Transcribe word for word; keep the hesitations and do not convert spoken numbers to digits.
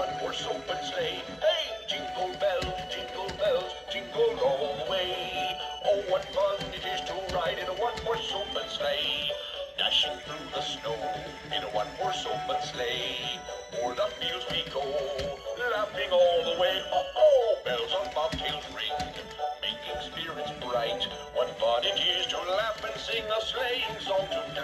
one-horse open sleigh. Hey, jingle bells, jingle bells, jingle all the way. Oh, what fun it is to ride in a one-horse open sleigh. Dashing through the snow in a one-horse open sleigh. O'er the fields we go, laughing all the way. Oh-oh, bells on bobtails ring, making spirits bright. What fun it is to laugh and sing a sleighing song tonight.